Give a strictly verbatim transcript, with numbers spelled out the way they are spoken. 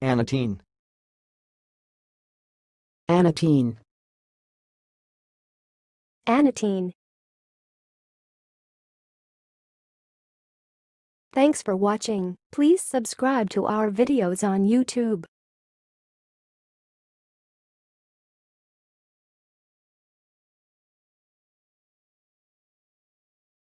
Annotine. Annotine. Annotine. Thanks for watching. Please subscribe to our videos on YouTube.